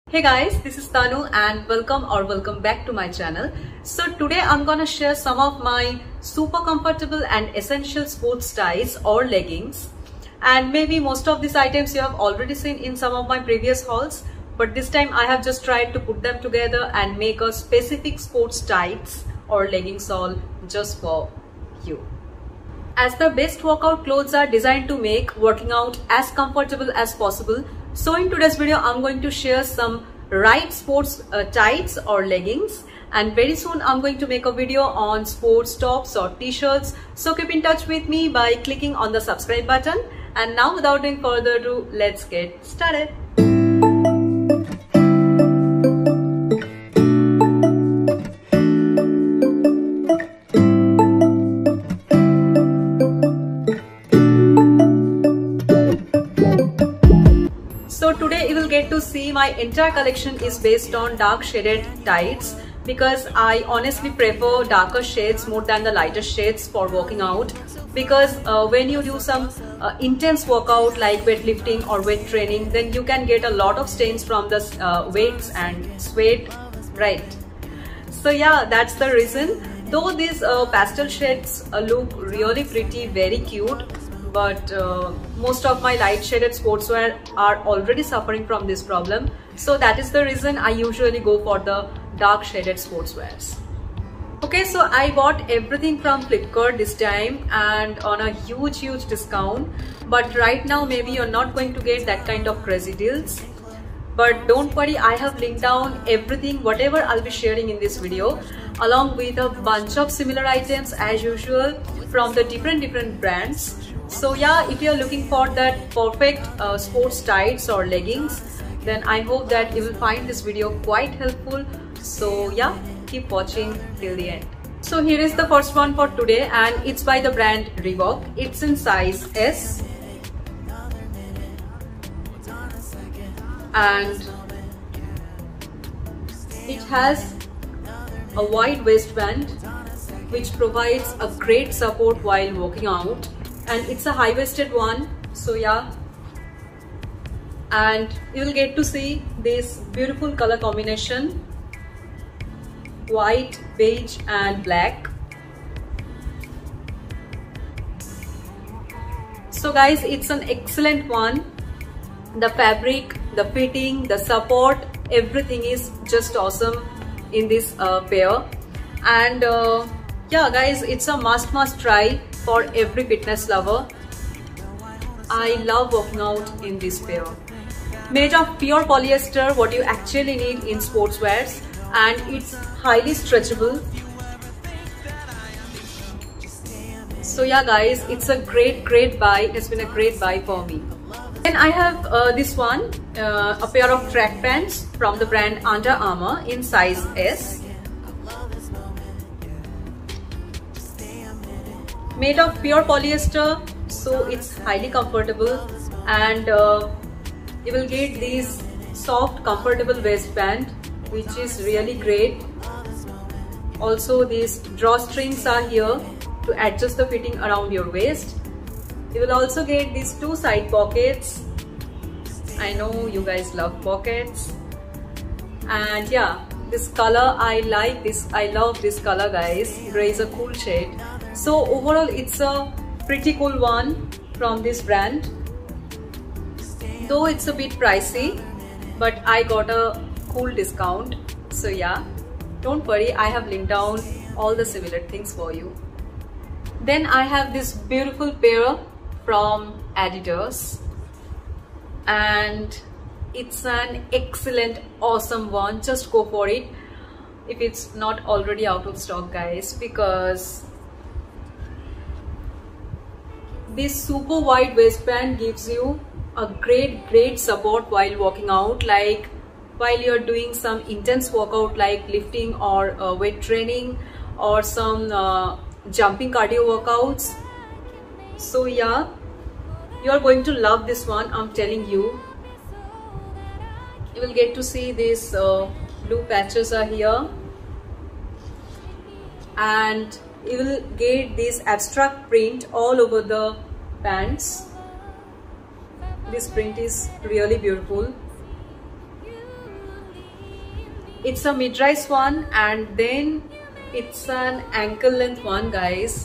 Hey guys, this is Tanu and welcome back to my channel. So today I'm gonna share some of my super comfortable and essential sports ties or leggings. And maybe most of these items you have already seen in some of my previous hauls, but this time I have just tried to put them together and make a specific sports tights or leggings haul just for you. As the best workout clothes are designed to make working out as comfortable as possible, so in today's video, I'm going to share some right sports tights or leggings, and very soon I'm going to make a video on sports tops or t-shirts. So keep in touch with me by clicking on the subscribe button. And now without doing further ado, let's get started. So today you will get to see my entire collection is based on dark shaded tights, because I honestly prefer darker shades more than the lighter shades for working out, because when you do some intense workout like weightlifting or weight training, then you can get a lot of stains from the weights and sweat, right? So yeah, that's the reason. Though these pastel shades look really pretty, very cute, but most of my light shaded sportswear are already suffering from this problem. So that is the reason I usually go for the dark shaded sportswears. Okay, so I bought everything from Flipkart this time and on a huge discount. But right now maybe you're not going to get that kind of crazy deals. But don't worry, I have linked down everything, whatever I'll be sharing in this video, along with a bunch of similar items as usual from the different brands. So yeah, if you're looking for that perfect sports tights or leggings, then I hope that you will find this video quite helpful. So yeah, keep watching till the end. So here is the first one for today, and it's by the brand Reebok. It's in size S. And it has a wide waistband which provides a great support while working out, and it's a high-waisted one. So yeah, and you will get to see this beautiful color combination, white, beige and black. So guys, it's an excellent one. The fabric, the fitting, the support, everything is just awesome in this pair. And yeah guys, it's a must try for every fitness lover. I love working out in this pair. Made of pure polyester, what you actually need in sportswears, and it's highly stretchable. So yeah guys, it's a great buy. It's been a great buy for me. Then I have this one, a pair of track pants from the brand Under Armour in size S. Made of pure polyester, so it's highly comfortable, and you will get these soft comfortable waistband which is really great. Also these drawstrings are here to adjust the fitting around your waist. You will also get these two side pockets. I know you guys love pockets. And yeah, this color, I like this. I love this color guys. Gray is a cool shade. So overall it's a pretty cool one from this brand. Though it's a bit pricey, but I got a cool discount. So yeah, don't worry, I have linked down all the similar things for you. Then I have this beautiful pair from Adidas, and it's an excellent, awesome one. Just go for it if it's not already out of stock guys, because this super wide waistband gives you a great support while working out, like while you're doing some intense workout like lifting or weight training or some jumping cardio workouts. So yeah, you are going to love this one, I'm telling you. You will get to see these blue patches are here, and you will get this abstract print all over the pants. This print is really beautiful. It's a mid-rise one, and then it's an ankle length one, guys,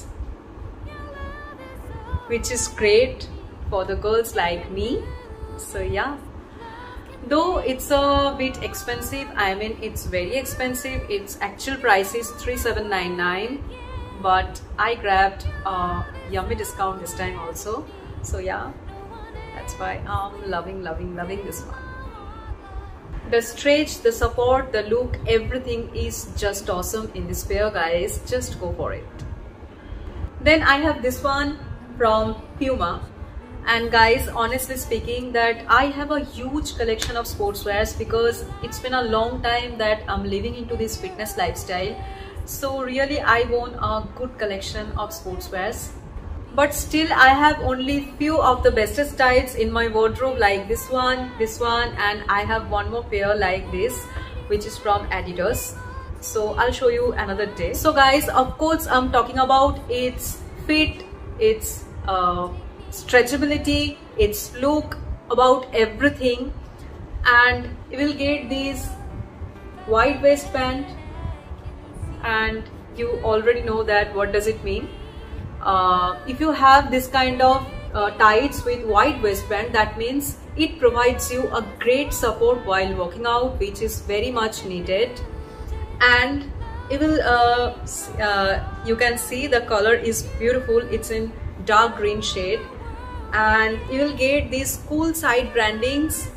which is great for the girls like me. So yeah, though it's a bit expensive, I mean it's very expensive. Its actual price is 3,799, but I grabbed a yummy discount this time also. So yeah, that's why I'm loving this one. The stretch, the support, the look, everything is just awesome in this pair, guys. Just go for it. Then I have this one from Puma. And guys, honestly speaking, that I have a huge collection of sportswears because it's been a long time that I'm living into this fitness lifestyle. So really I own a good collection of sportswears. But still I have only few of the bestest styles in my wardrobe, like this one, and I have one more pair like this, which is from Adidas. So I'll show you another day. So guys, of course I'm talking about its fit, its stretchability, its look, about everything. And you will get this wide waistband, and you already know that what does it mean. If you have this kind of tights with wide waistband, that means it provides you a great support while working out, which is very much needed. And it will you can see the color is beautiful. It's in dark green shade, and you will get these cool side brandings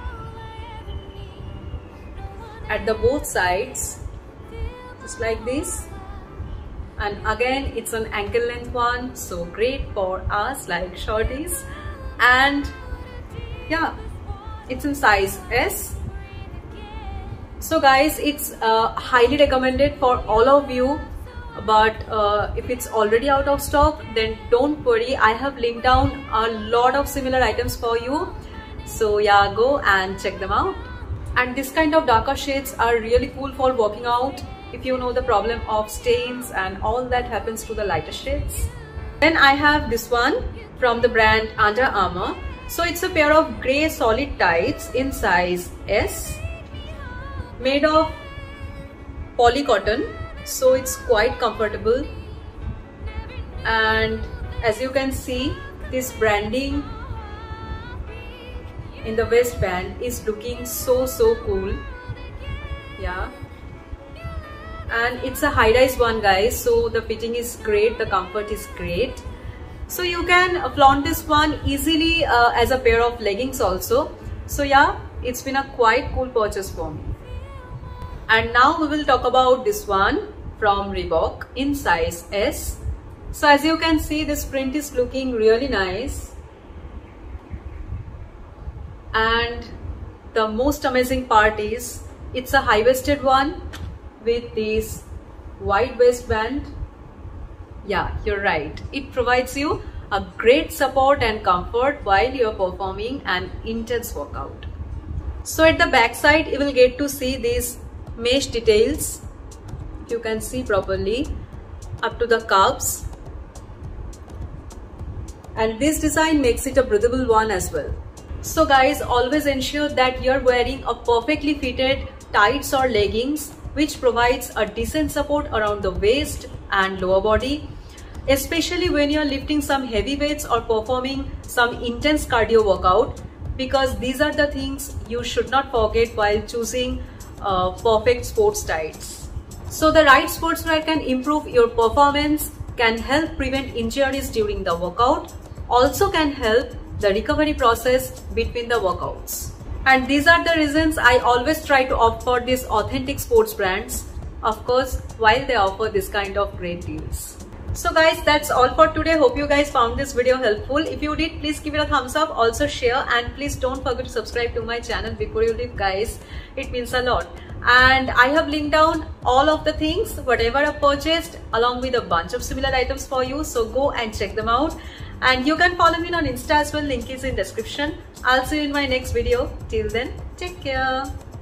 at the both sides, just like this. And again, it's an ankle length one, so great for us like shorties. And yeah, it's in size S. So guys, it's highly recommended for all of you. But if it's already out of stock, then don't worry, I have linked down a lot of similar items for you. So yeah, go and check them out. And this kind of darker shades are really cool for working out, if you know the problem of stains and all that happens to the lighter shades. Then I have this one from the brand Under Armour. So it's a pair of grey solid tights in size S, made of poly cotton, so it's quite comfortable. And as you can see, this branding in the waistband is looking so cool. Yeah, and it's a high-rise one, guys, so the fitting is great, the comfort is great. So you can flaunt this one easily as a pair of leggings also. So yeah, it's been a quite cool purchase for me. And now we will talk about this one from Reebok in size S. So as you can see, this print is looking really nice. And the most amazing part is it's a high-waisted one with this wide waistband. Yeah, you're right. It provides you a great support and comfort while you're performing an intense workout. So at the back side, you will get to see these mesh details. You can see properly up to the calves. And this design makes it a breathable one as well. So guys, always ensure that you're wearing a perfectly fitted tights or leggings which provides a decent support around the waist and lower body, especially when you're lifting some heavy weights or performing some intense cardio workout, because these are the things you should not forget while choosing perfect sports tights. So the right sportswear can improve your performance, can help prevent injuries during the workout, also can help the recovery process between the workouts. And these are the reasons I always try to opt for these authentic sports brands, of course, while they offer this kind of great deals. So guys, that's all for today. Hope you guys found this video helpful. If you did, please give it a thumbs up, also share, and please don't forget to subscribe to my channel before you leave, guys. It means a lot. And I have linked down all of the things, whatever I purchased, along with a bunch of similar items for you. So go and check them out. And you can follow me on Insta as well, link is in description. I'll see you in my next video. Till then, take care.